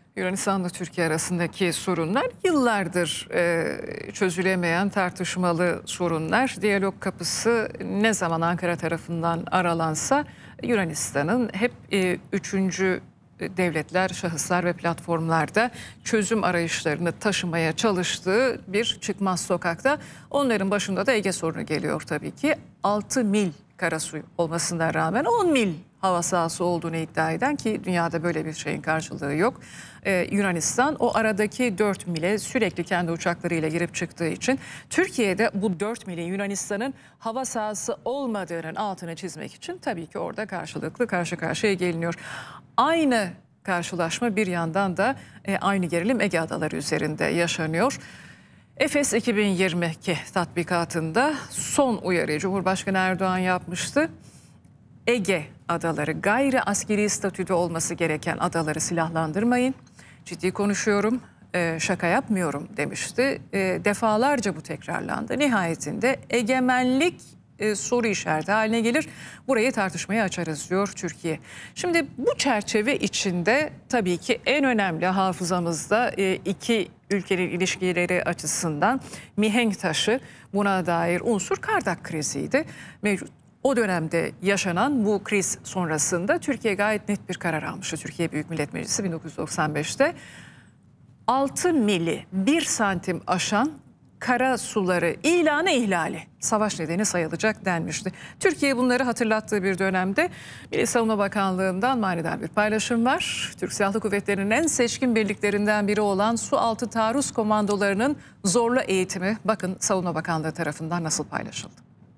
Yunanistan'la Türkiye arasındaki sorunlar yıllardır çözülemeyen tartışmalı sorunlar. Diyalog kapısı ne zaman Ankara tarafından aralansa Yunanistan'ın hep üçüncü devletler, şahıslar ve platformlarda çözüm arayışlarını taşımaya çalıştığı bir çıkmaz sokakta. Onların başında da Ege sorunu geliyor tabii ki. 6 mil karasuy olmasına rağmen 10 mil hava sahası olduğunu iddia eden, ki dünyada böyle bir şeyin karşılığı yok. Yunanistan o aradaki 4 mile sürekli kendi uçaklarıyla girip çıktığı için Türkiye'de bu 4 milin Yunanistan'ın hava sahası olmadığının altını çizmek için tabii ki orada karşılıklı karşı karşıya geliniyor. Aynı karşılaşma bir yandan da aynı gerilim Ege Adaları üzerinde yaşanıyor. Efes 2022 tatbikatında son uyarıyı Cumhurbaşkanı Erdoğan yapmıştı. Ege adaları, gayri askeri statüde olması gereken adaları silahlandırmayın. Ciddi konuşuyorum, şaka yapmıyorum demişti. Defalarca bu tekrarlandı. Nihayetinde egemenlik soru işareti haline gelir. Burayı tartışmaya açarız diyor Türkiye. Şimdi bu çerçeve içinde tabii ki en önemli hafızamızda iki ülkenin ilişkileri açısından mihenk taşı, buna dair unsur Kardak kriziydi. Mevcut. O dönemde yaşanan bu kriz sonrasında Türkiye gayet net bir karar almıştı. Türkiye Büyük Millet Meclisi 1995'te 6 mili 1 santim aşan kara suları ilanı ihlali savaş nedeni sayılacak denmişti. Türkiye bunları hatırlattığı bir dönemde Milli Savunma Bakanlığı'ndan manidar bir paylaşım var. Türk Silahlı Kuvvetleri'nin en seçkin birliklerinden biri olan Sualtı Taarruz Komandolarının zorlu eğitimi, bakın Savunma Bakanlığı tarafından nasıl paylaşıldı.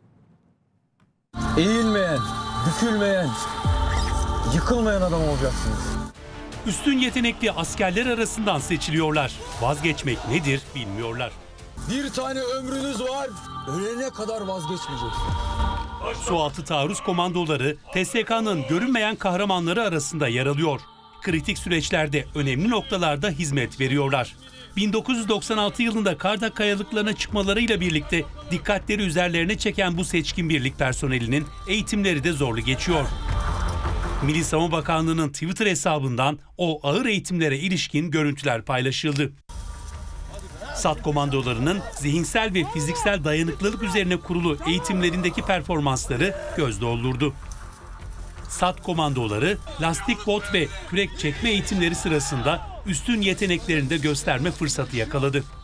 Eğilmeyen, bükülmeyen, yıkılmayan adam olacaksınız. Üstün yetenekli askerler arasından seçiliyorlar. Vazgeçmek nedir bilmiyorlar. Bir tane ömrünüz var, ölene kadar vazgeçmeyeceksiniz. Sualtı Taarruz Komandoları TSK'nın görünmeyen kahramanları arasında yer alıyor. Kritik süreçlerde önemli noktalarda hizmet veriyorlar. 1996 yılında Kardak kayalıklarına çıkmalarıyla birlikte dikkatleri üzerlerine çeken bu seçkin birlik personelinin eğitimleri de zorlu geçiyor. Milli Savunma Bakanlığı'nın Twitter hesabından o ağır eğitimlere ilişkin görüntüler paylaşıldı. SAT komandolarının zihinsel ve fiziksel dayanıklılık üzerine kurulu eğitimlerindeki performansları göz doldurdu. SAT komandoları lastik bot ve kürek çekme eğitimleri sırasında üstün yeteneklerini de gösterme fırsatı yakaladı.